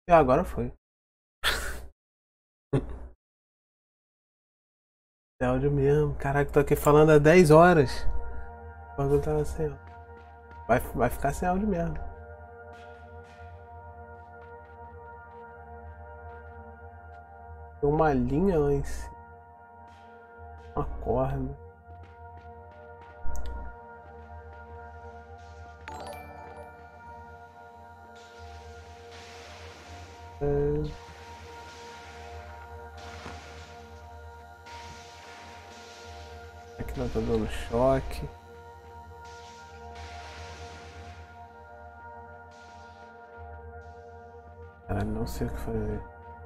E agora foi. É áudio mesmo. Caraca, tô aqui falando há 10 horas. O bagulho tava sem áudio. Vai ficar sem áudio mesmo. Tem uma linha lá em cima. Uma corda. Aqui não tá dando choque. Caralho, não sei o que fazer.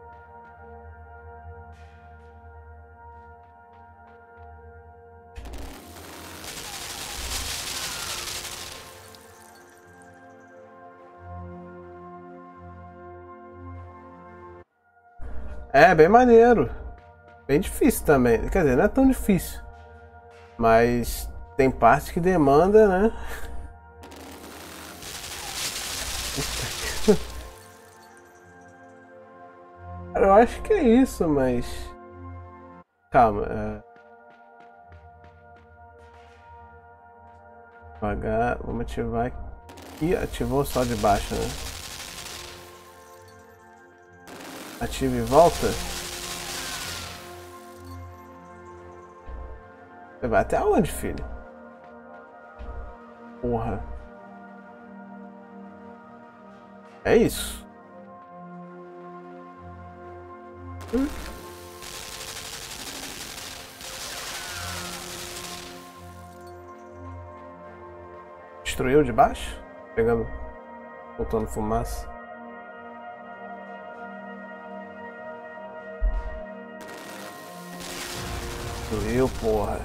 É, bem maneiro. Bem difícil também. Quer dizer, não é tão difícil. Mas tem parte que demanda, né? Cara, eu acho que é isso, mas. Calma. Devagar. Vamos ativar aqui. Ativou só de baixo, né? Ativa e volta. Você vai até onde, filho? Porra. É isso. Destruiu de baixo? Pegando. Soltando fumaça. Destruiu, porra.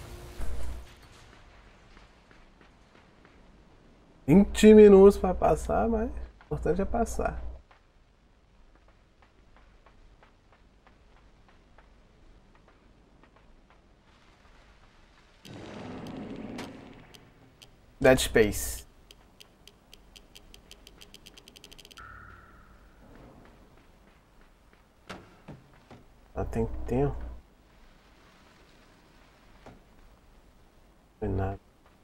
20 minutos pra passar, mas o importante é passar. Dead Space. Tem tempo. Não foi nada.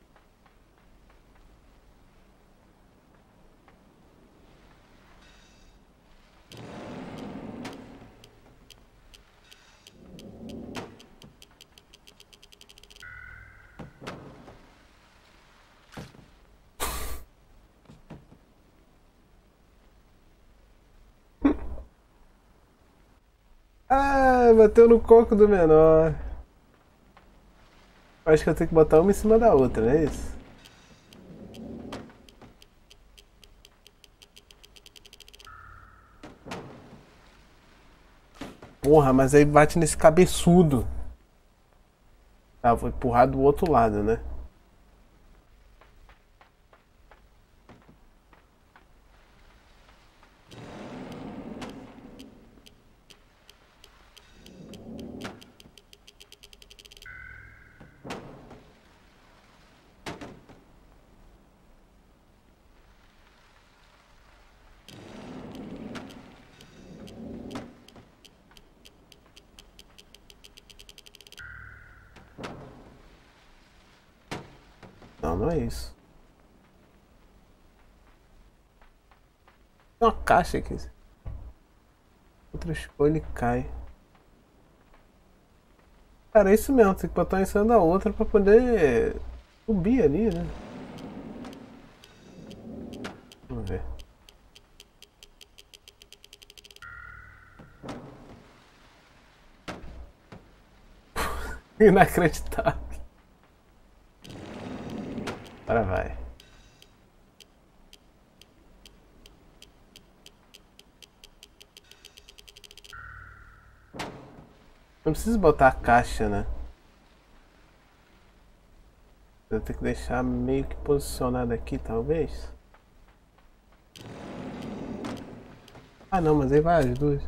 Ah, bateu no coco do menor. Acho que eu tenho que botar uma em cima da outra, não é isso? Porra, mas aí bate nesse cabeçudo. Ah, vou empurrar do outro lado, né? Não, não é isso. Tem uma caixa aqui. Outra escolha e cai. Cara, é isso mesmo, tem que botar uma em cima da outra pra poder subir ali, né? Vamos ver. Inacreditável. Agora vai. Não precisa botar a caixa, né? Eu tenho que deixar meio que posicionado aqui, talvez. Ah não, mas aí vai as duas.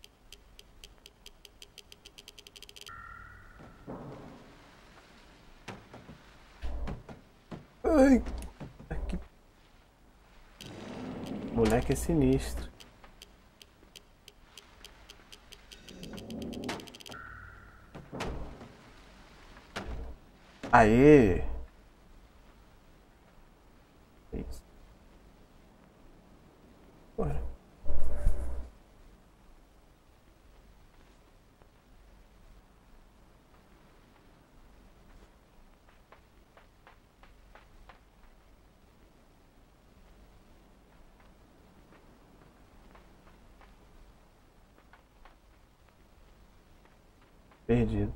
Ai, aqui. O moleque é sinistro. Aê! É isso. Bora. Perdido.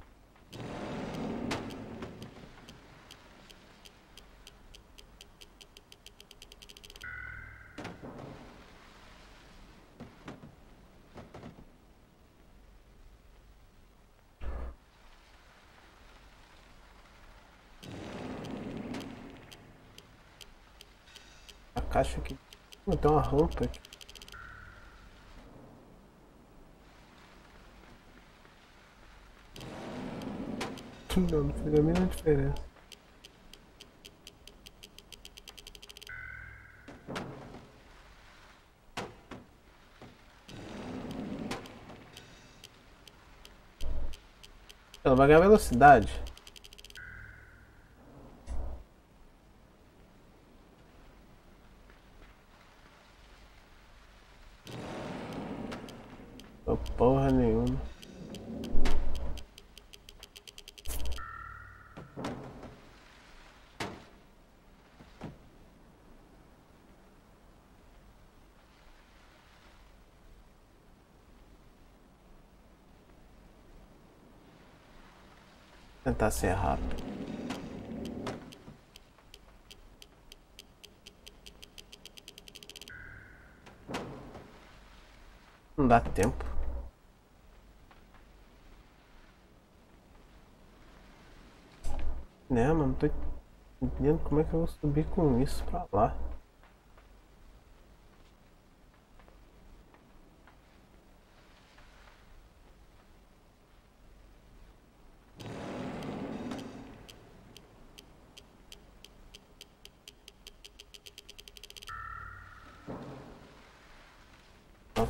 A caixa aqui. Tem uma rampa aqui. Não fez a mínima diferença. Ela vai ganhar velocidade. Não, porra nenhuma. Tentar ser rápido. Não dá tempo. Né, mano? Não tô entendendo como é que eu vou subir com isso pra lá. Ó.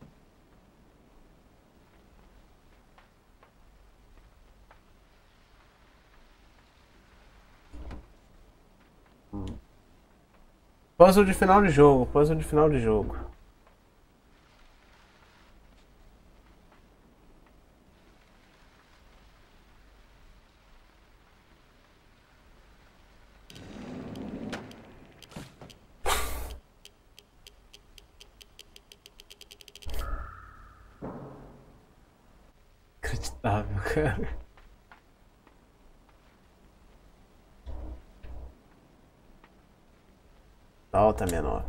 Puzzle de final de jogo. Puzzle de final de jogo. Inacreditável, cara. Alta menor.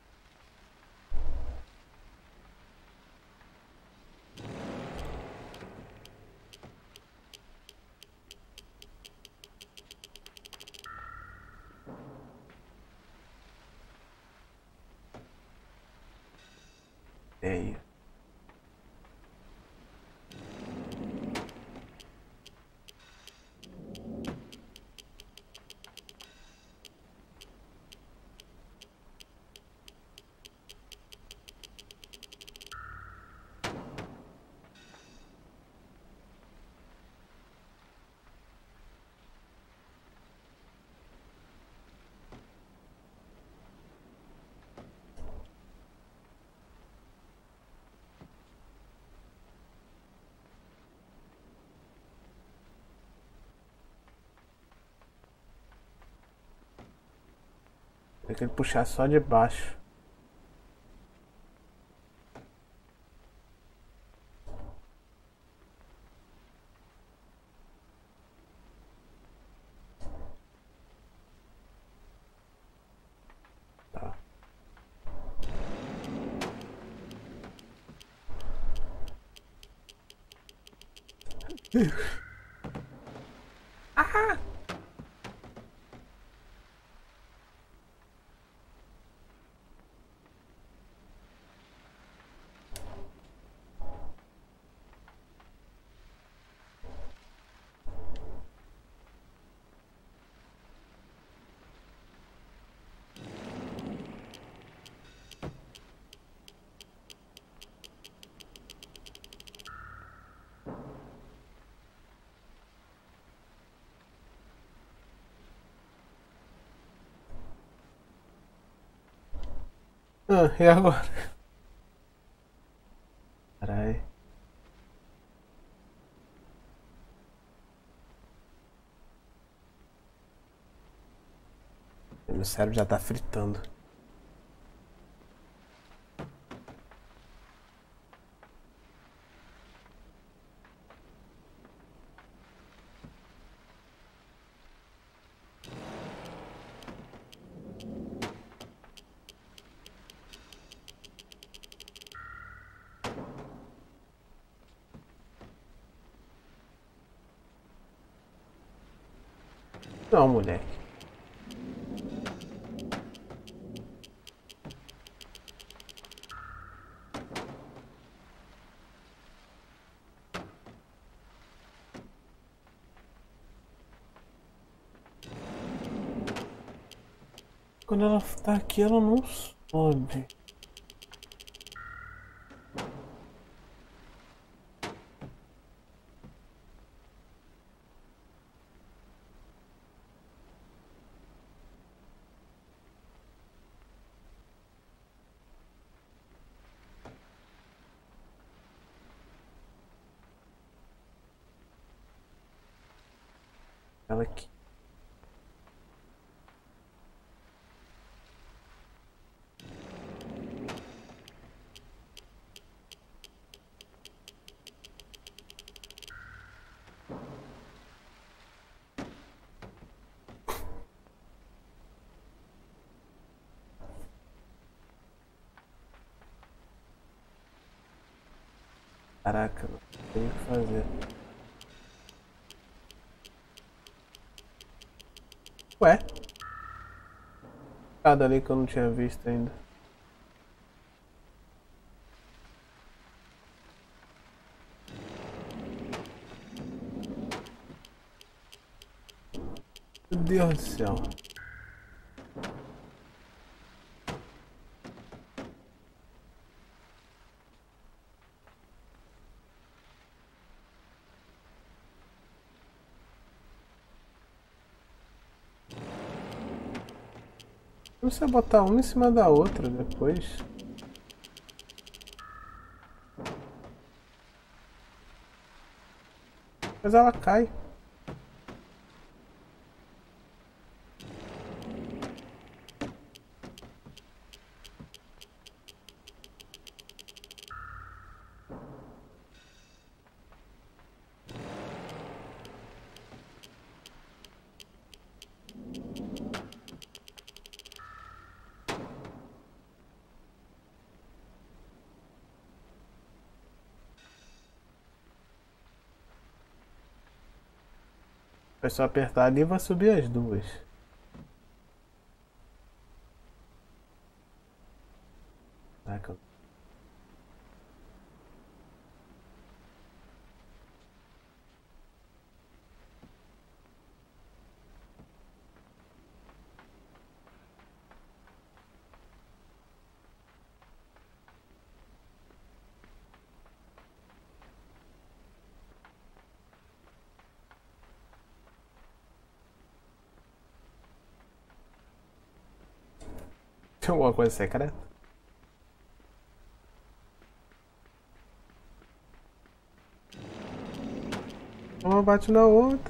É aí. Tem que ele puxar só de baixo. Tá. Ah! Ah, e agora? Caralho. Meu cérebro já tá fritando. Não, moleque. Quando ela tá aqui, ela não sobe. Ela aqui. Caraca, não tem o que fazer. Ué? Cada ali que eu não tinha visto ainda. Meu Deus do céu. Não precisa botar uma em cima da outra depois. Mas ela cai. É só apertar ali e vai subir as duas. Caraca. Tem alguma coisa secreta? Uma bate na outra.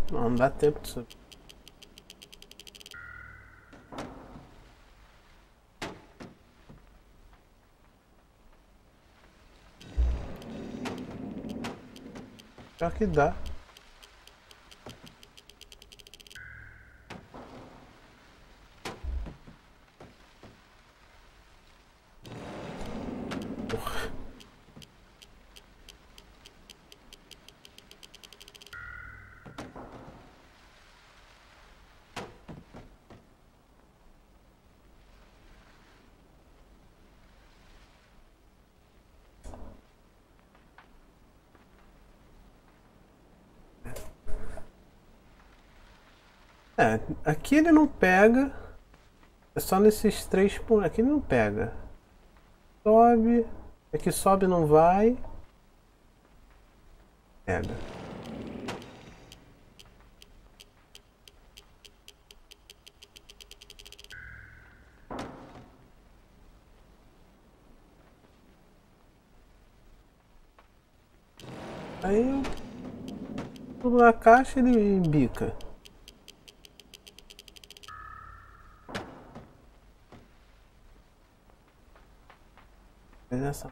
Não dá tempo de subir. Pior que dá. É, aqui ele não pega. É só nesses 3 pontos. Aqui ele não pega. Sobe. Aqui sobe não vai. Pega. Aí eu pulo na caixa e ele bica. Faz essa.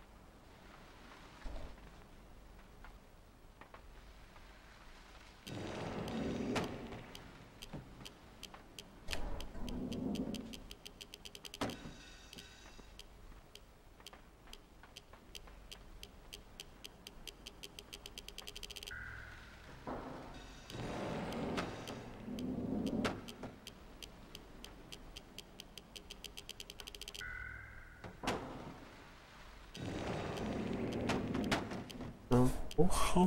Não. Porra.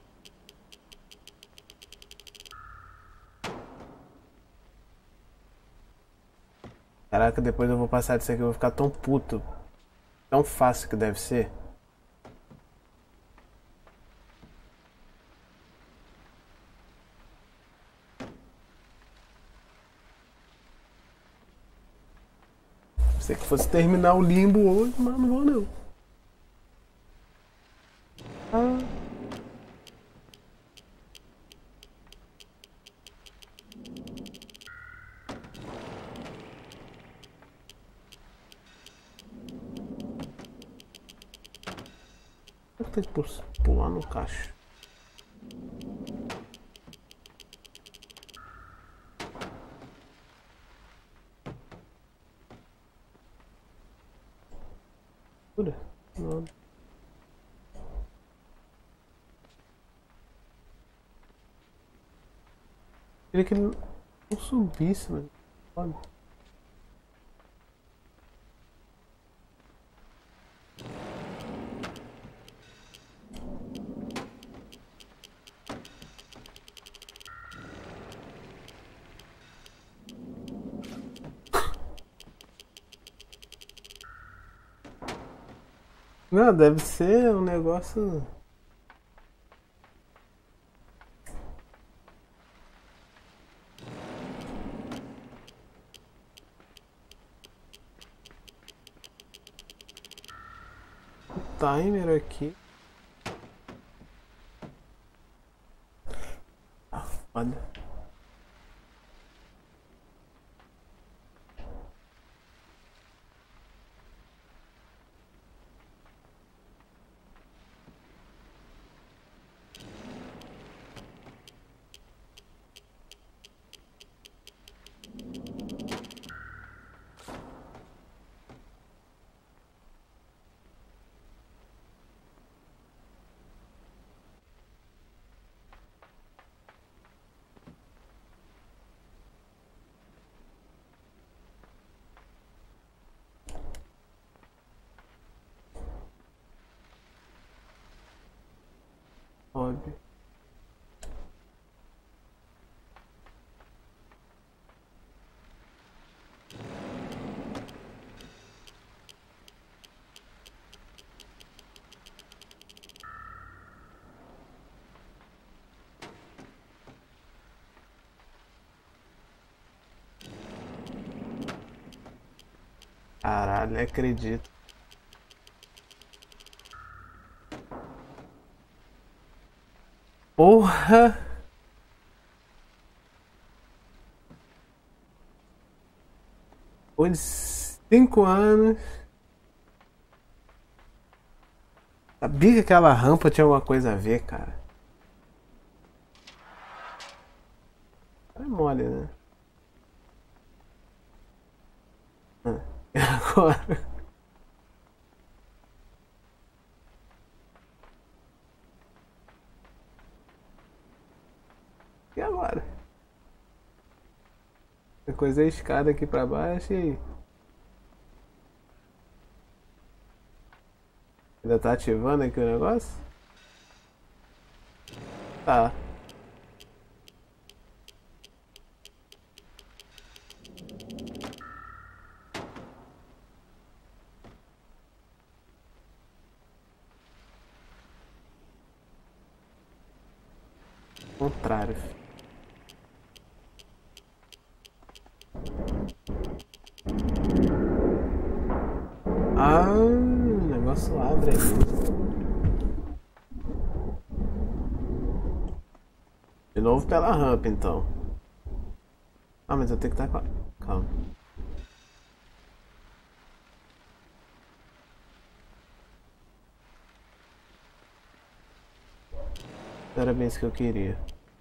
Caraca, depois eu vou passar disso aqui, eu vou ficar tão puto. Tão fácil que deve ser. Pensei que fosse terminar o limbo hoje, mas não vou não. Ah. Eu tenho que pular no caixa. Pura. Não. Queria que ele não subisse, velho. Olha. Não, deve ser um negócio. Timer aqui. Ah, foda. Óbvio. Caralho, acredito. Porra! Depois de 5 anos. Sabia que aquela rampa tinha alguma coisa a ver, cara. É mole, né? E agora? E agora? A coisa é a escada aqui pra baixo e. Ainda tá ativando aqui o negócio? Tá. Contrário. Ah, o negócio abre aí. De novo pela rampa então. Ah, mas eu tenho que estar com a. Calma. Não era bem isso que eu queria.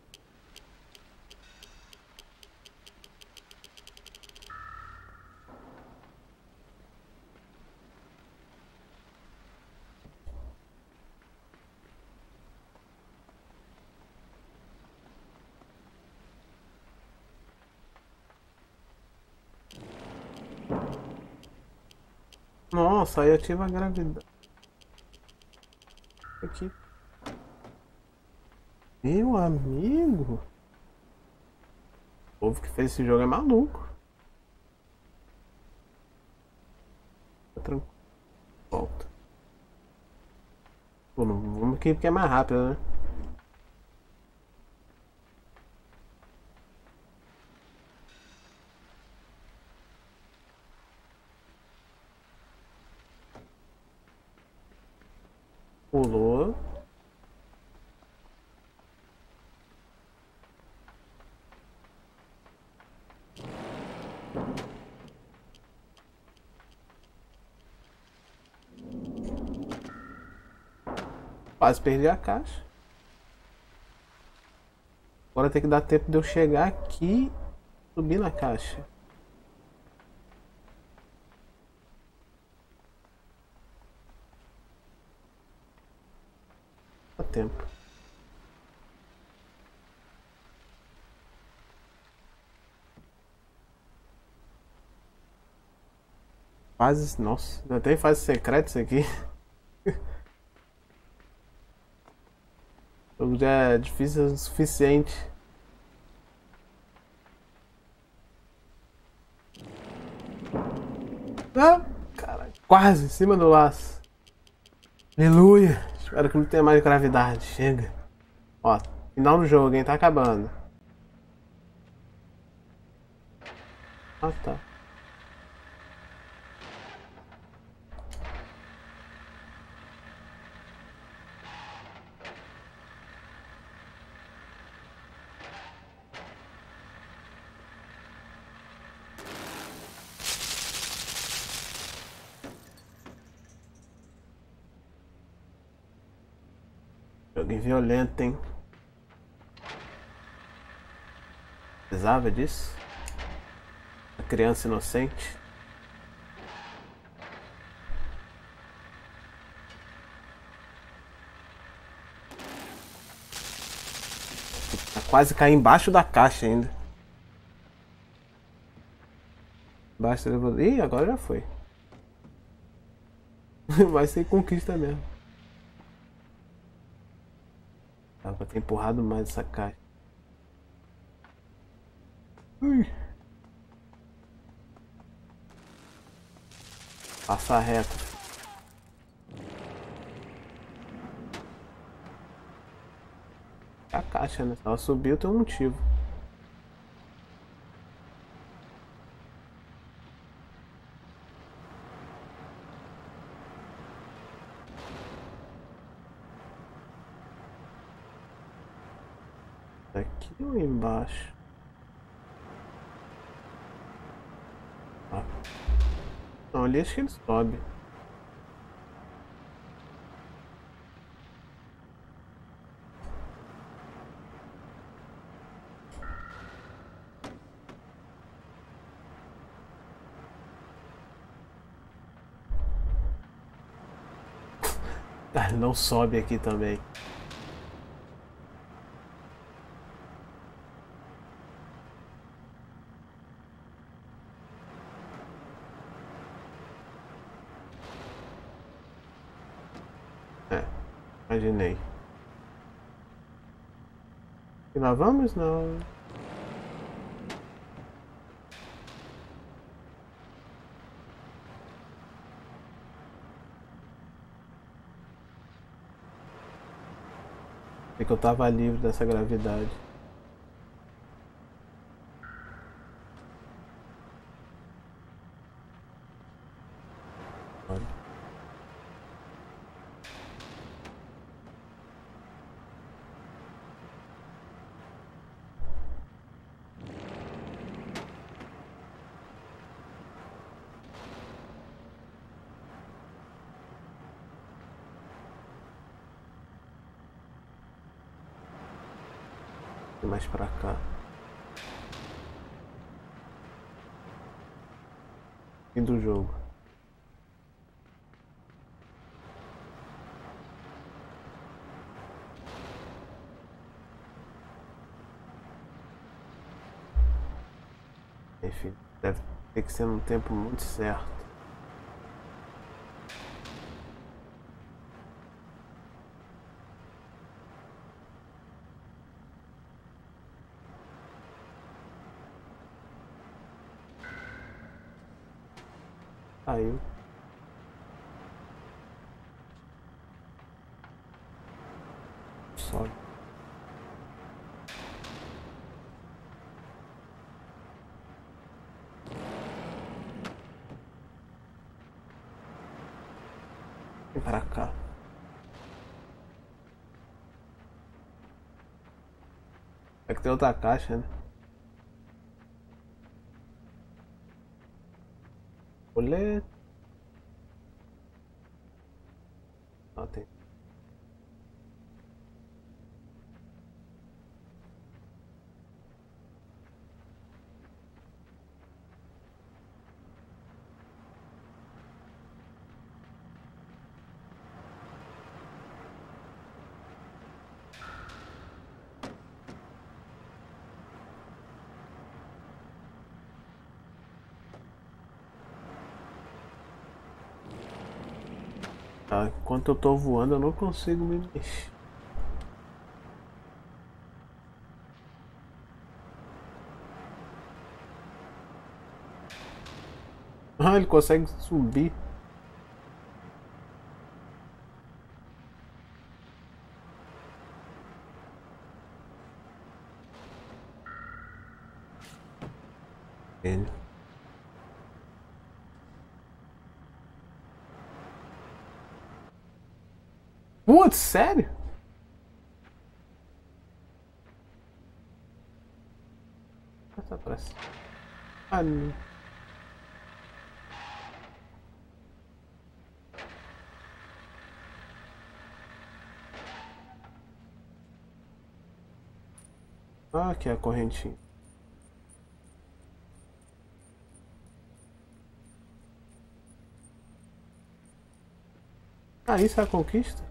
Nossa, aí ativa a gravidade. Aqui. Meu amigo. O povo que fez esse jogo é maluco. Tá tranquilo. Volta. Pô, não, vamos aqui porque é mais rápido, né? Pulou. Quase perdi a caixa. Agora tem que dar tempo de eu chegar aqui e subir na caixa. Dá tempo. Fases. Nossa, ainda tem fases secretas aqui. O jogo já é difícil o suficiente. Ah, caralho. Quase em cima do laço. Aleluia. Espero que não tenha mais gravidade. Chega. Ó, final do jogo, hein? Tá acabando. Ah, tá. Joguinho violento, hein? Precisava disso? A criança inocente. Tá quase cair embaixo da caixa ainda. Embaixo do elevador. Ih, agora já foi. Vai ser conquista mesmo. Dá pra ter empurrado mais essa caixa. Ui. Passa reto. É a caixa, né? Se ela subiu, tem um motivo. Aqui ou embaixo? Ah. Não, ali acho que ele sobe. Ah, não sobe aqui também. É, imaginei. E lá vamos? Não. É que eu tava livre dessa gravidade. Olha. E mais pra cá. Fim do jogo. Enfim, deve ter que ser num tempo muito certo. Aí. Sobe. Vem pra cá. É que tem outra caixa, né? Colete. Ah, tem. Tá, enquanto eu tô voando, eu não consigo me mexer. Ah, ele consegue subir. Ele. Putz, sério? Essa pressa. Ah, não. Ah, aqui é a correntinha. Ah, isso é a conquista?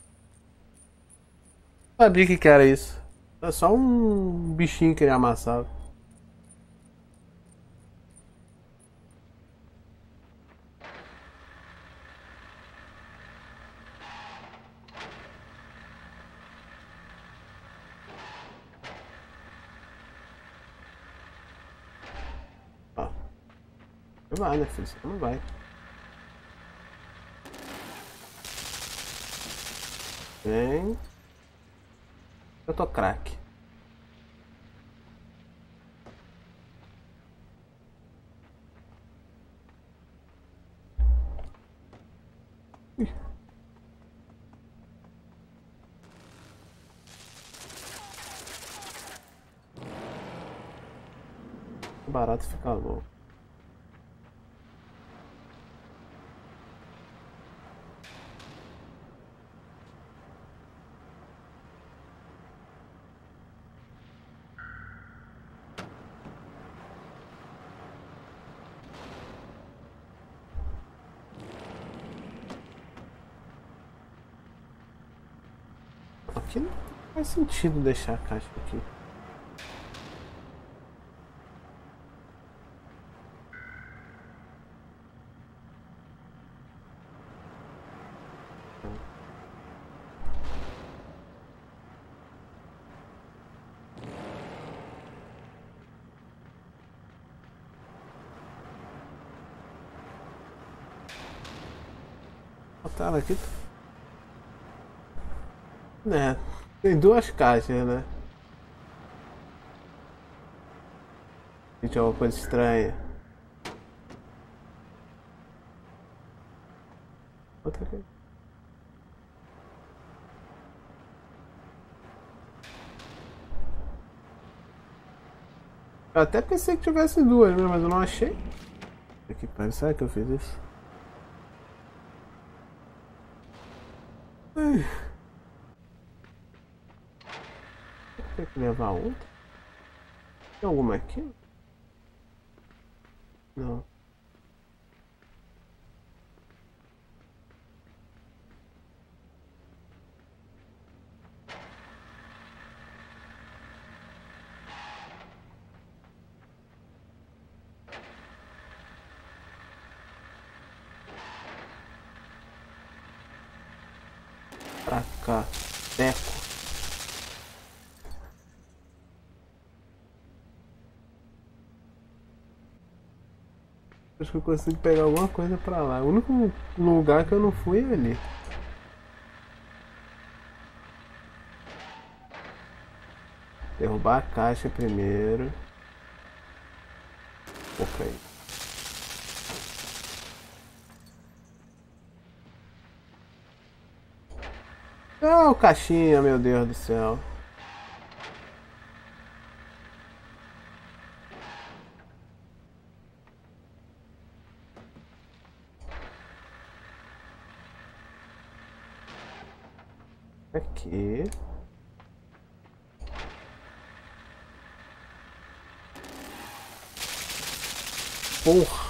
Sabia que era isso. É só um bichinho que ele amassava. Ó, vai, né, filho? Você não vai. Vem. Eu tô craque. O barato fica louco. Aqui não faz sentido deixar a caixa aqui. Botaram aqui. É, tem duas caixas, né? Gente, é uma coisa estranha. Outra aqui. Eu até pensei que tivesse duas, né? Mas eu não achei. Aqui, parece, será que eu fiz isso? Ai. Tem que levar outra? Tem alguma aqui? Não. Pra cá. Teco. Acho que eu consigo pegar alguma coisa pra lá. O único lugar que eu não fui é ali. Derrubar a caixa primeiro. Ok. Ah, o caixinha, meu Deus do céu. Aqui. Porra.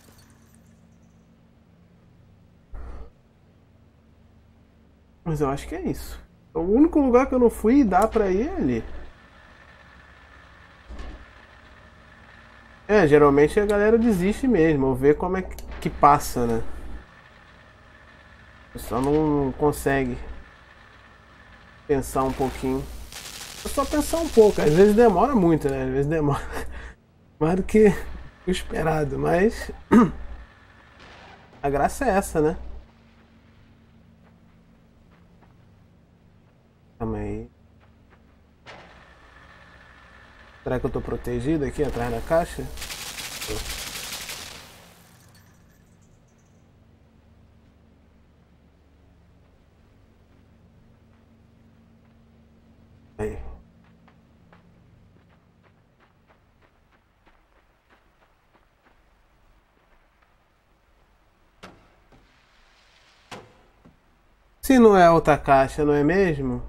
Mas eu acho que é isso. O único lugar que eu não fui e dá pra ir é ali. É, geralmente a galera desiste mesmo, ou vê como é que passa, né? O pessoal não consegue pensar um pouquinho. É só pensar um pouco, às vezes demora muito, né? Às vezes demora mais do que o esperado, mas a graça é essa, né? Calma aí. Será que eu tô protegido aqui atrás da caixa? Aí. Se não é outra caixa, não é mesmo?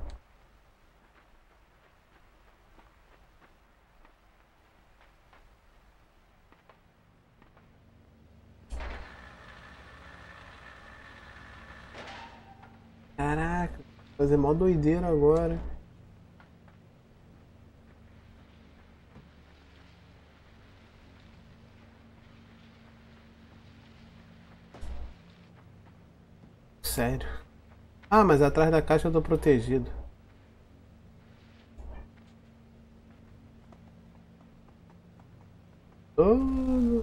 Caraca, vou fazer mó doideira agora. Sério. Ah, mas atrás da caixa eu tô protegido. Oh.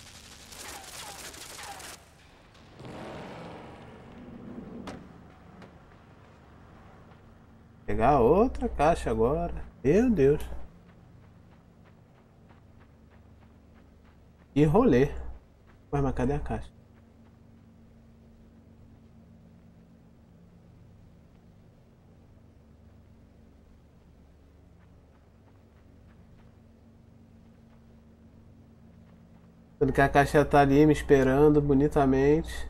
Pegar outra caixa agora. Meu Deus. E rolê. Ué, mas cadê a caixa? Sendo que a caixa tá ali me esperando bonitamente.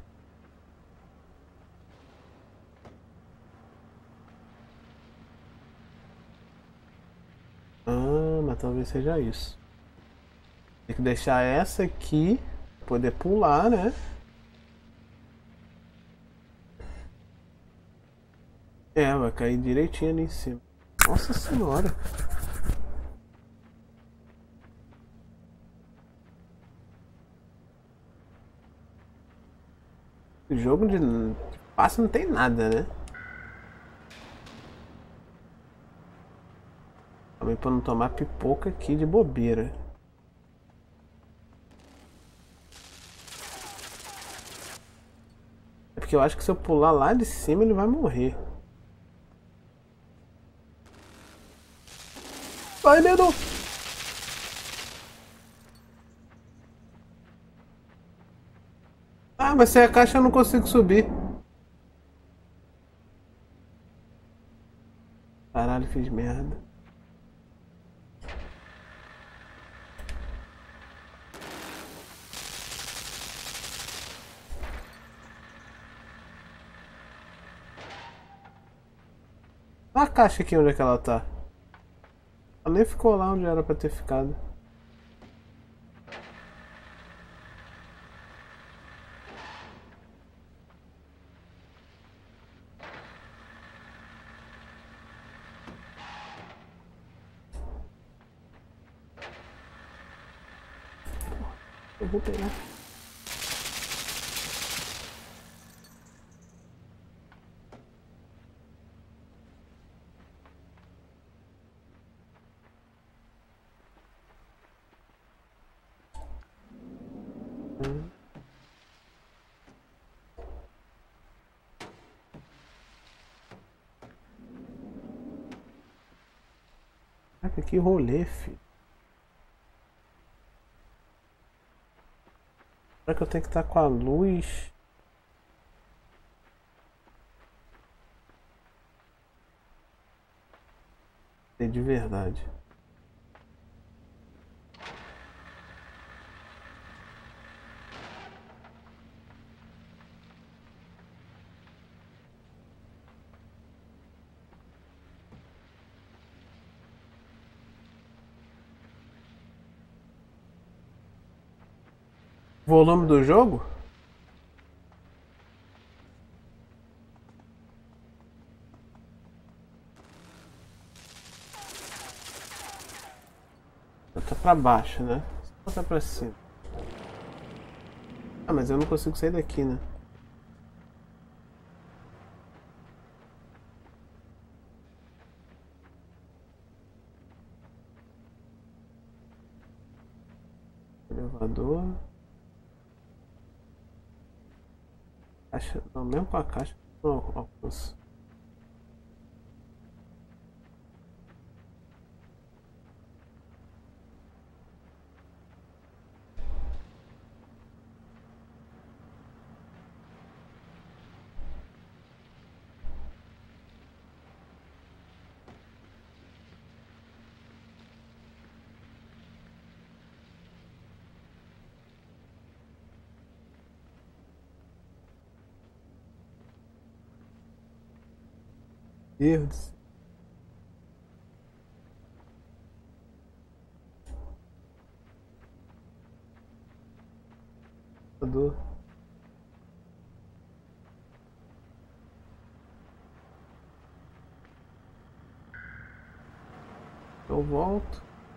Ah, mas talvez seja isso. Tem que deixar essa aqui. Poder pular, né? 'Né? É, vai cair direitinho ali em cima. Nossa senhora. O jogo de passe não tem nada, né? Também pra não tomar pipoca aqui de bobeira. É porque eu acho que se eu pular lá de cima ele vai morrer. Vai, medo! Ah, mas sem a caixa eu não consigo subir. Caralho, fiz merda. Olha a caixa aqui onde é que ela tá. Ela nem ficou lá onde era pra ter ficado. Eu vou pegar. Caraca, que rolê, filho. Será que eu tenho que estar com a luz? É de verdade. Volume do jogo? Tá pra baixo, né? Só tá pra cima. Ah, mas eu não consigo sair daqui, né? Elevador. Caixa. Não, mesmo com a caixa não alcanço. Deus. Elevador. Eu volto.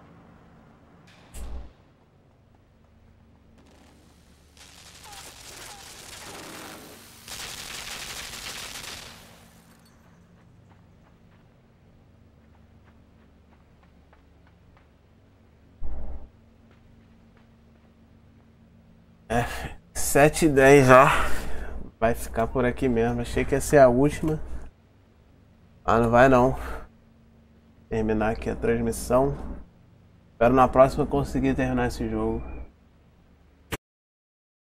É, 7h10 já. Vai ficar por aqui mesmo. Achei que ia ser a última. Ah, não vai não. Terminar aqui a transmissão. Espero na próxima conseguir terminar esse jogo.